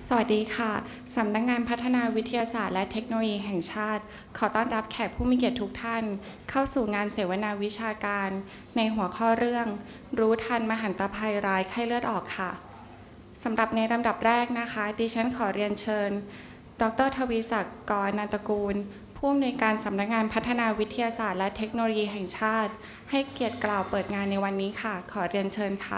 สวัสดีค่ะ สำนักงานพัฒนาวิทยาศาสตร์และเทคโนโลยีแห่งชาติ ขอต้อนรับแขกผู้มีเกียรติทุกท่าน เข้าสู่งานเสวนาวิชาการในหัวข้อเรื่องรู้ทันมหันตภัยร้ายไข้เลือดออกค่ะ สำหรับในลำดับแรกนะคะ ดิฉันขอเรียนเชิญ ดร.ทวีศักดิ์ กรนันตกูล ผู้อำนวยการสำนักงานพัฒนาวิทยาศาสตร์และเทคโนโลยีแห่งชาติ ให้เกียรติกล่าวเปิดงานในวันนี้ค่ะ ขอเรียนเชิญค่ะ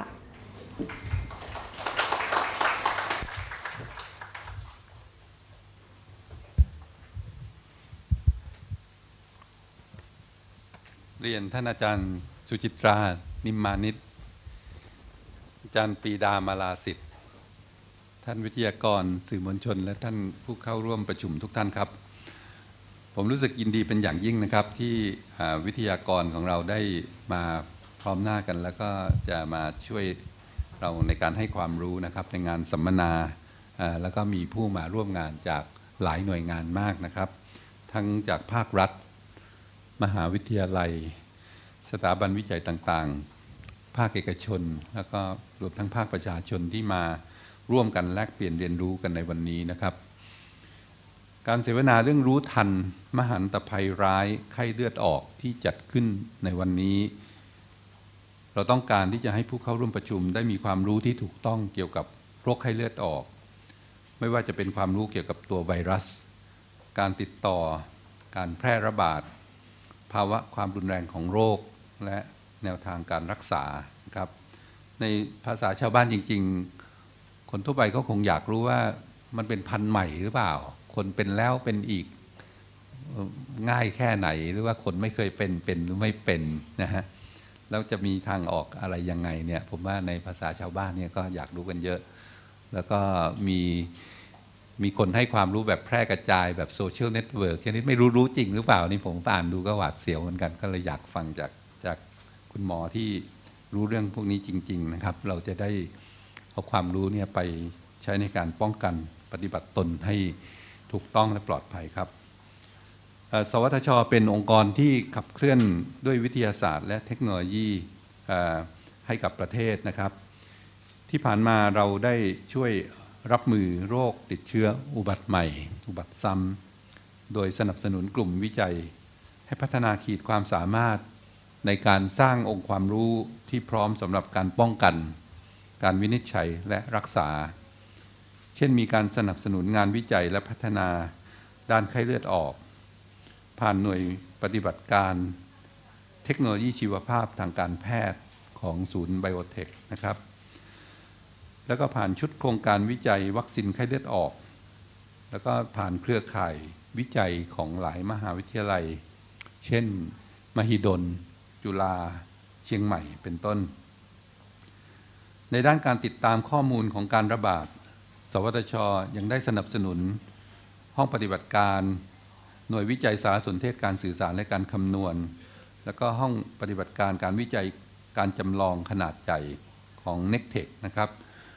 เรียนท่านอาจารย์สุจิตรานิมมานิชอาจารย์ปรีดามาลาสิทธิ์ท่านวิทยากรสื่อมวลชนและท่านผู้เข้าร่วมประชุมทุกท่านครับผมรู้สึกยินดีเป็นอย่างยิ่งนะครับที่วิทยากรของเราได้มาพร้อมหน้ากันแล้วก็จะมาช่วยเราในการให้ความรู้นะครับในงานสัมมนาแล้วก็มีผู้มาร่วมงานจากหลายหน่วยงานมากนะครับทั้งจากภาครัฐมหาวิทยาลัยสถาบันวิจัยต่างๆภาคเอกชนแล้วก็รวมทั้งภาคประชาชนที่มาร่วมกันแลกเปลี่ยนเรียนรู้กันในวันนี้นะครับการเสวนาเรื่องรู้ทันมหันตภัยร้ายไข้เลือดออกที่จัดขึ้นในวันนี้เราต้องการที่จะให้ผู้เข้าร่วมประชุมได้มีความรู้ที่ถูกต้องเกี่ยวกับโรคไข้เลือดออกไม่ว่าจะเป็นความรู้เกี่ยวกับตัวไวรัสการติดต่อการแพร่ระบาดภาวะความรุนแรงของโรคและแนวทางการรักษาครับในภาษาชาวบ้านจริงๆคนทั่วไปก็คงอยากรู้ว่ามันเป็นพันธุ์ใหม่หรือเปล่าคนเป็นแล้วเป็นอีกง่ายแค่ไหนหรือว่าคนไม่เคยเป็นหรือไม่เป็นนะฮะแล้วจะมีทางออกอะไรยังไงเนี่ยผมว่าในภาษาชาวบ้านเนี่ยก็อยากรู้กันเยอะแล้วก็มีคนให้ความรู้แบบแพร่กระจายแบบโซเชียลเน็ตเวิร์กชนิดไม่รู้จริงหรือเปล่านี่ผมอ่านดูก็หวาดเสียวเหมือนกันก็เลยอยากฟังจากคุณหมอที่รู้เรื่องพวกนี้จริงๆนะครับเราจะได้เอาความรู้เนี่ยไปใช้ในการป้องกันปฏิบัติตนให้ถูกต้องและปลอดภัยครับสวทช.เป็นองค์กรที่ขับเคลื่อนด้วยวิทยาศาสตร์และเทคโนโลยีให้กับประเทศนะครับที่ผ่านมาเราได้ช่วยรับมือโรคติดเชื้ออุบัติใหม่อุบัติซ้ำโดยสนับสนุนกลุ่มวิจัยให้พัฒนาขีดความสามารถในการสร้างองค์ความรู้ที่พร้อมสำหรับการป้องกันการวินิจฉัยและรักษาเช่นมีการสนับสนุนงานวิจัยและพัฒนาด้านไข้เลือดออกผ่านหน่วยปฏิบัติการเทคโนโลยีชีวภาพทางการแพทย์ของศูนย์ไบโอเทคนะครับแล้วก็ผ่านชุดโครงการวิจัยวัคซีนไข้เลือดออกแล้วก็ผ่านเครือข่ายวิจัยของหลายมหาวิทยาลัยเช่นมหิดลจุฬาเชียงใหม่เป็นต้นในด้านการติดตามข้อมูลของการระบาดสวทช.ยังได้สนับสนุนห้องปฏิบัติการหน่วยวิจัยสารสนเทศการสื่อสารและการคำนวณแล้วก็ห้องปฏิบัติการการวิจัยการจำลองขนาดใหญ่ของ NECTEC นะครับ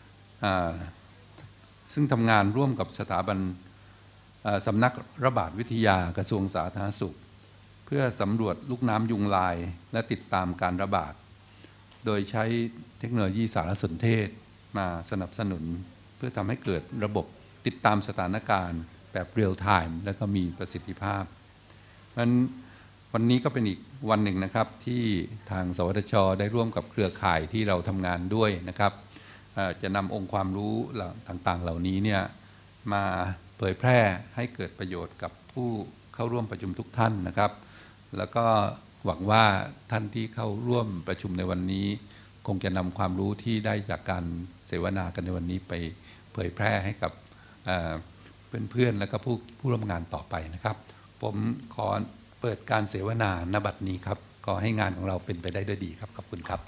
ซึ่งทำงานร่วมกับสถาบันสำนักระบาดวิทยากระทรวงสาธารณสุขเพื่อสำรวจลูกน้ำยุงลายและติดตามการระบาดโดยใช้เทคโนโลยีสารสนเทศมาสนับสนุนเพื่อทำให้เกิดระบบติดตามสถานการณ์แบบเรียลไทม์และก็มีประสิทธิภาพนั้นวันนี้ก็เป็นอีกวันหนึ่งนะครับที่ทางสวทช.ได้ร่วมกับเครือข่ายที่เราทำงานด้วยนะครับจะนำองค์ความรู้ต่างๆเหล่านี้เนี่ยมาเผยแพร่ให้เกิดประโยชน์กับผู้เข้าร่วมประชุมทุกท่านนะครับแล้วก็หวังว่าท่านที่เข้าร่วมประชุมในวันนี้คงจะนำความรู้ที่ได้จากการเสวนากันในวันนี้ไปเผยแพร่ให้กับเพื่อนๆและก็ผู้ร่วมงานต่อไปนะครับผมขอเปิดการเสวนาณบัดนี้ครับขอให้งานของเราเป็นไปได้ด้วยดีครับขอบคุณครับ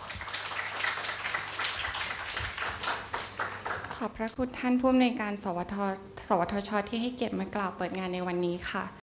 ขอบพระคุณท่านผู้อำนวยการสวทช.ที่ให้เกียรติมากล่าวเปิดงานในวันนี้ค่ะ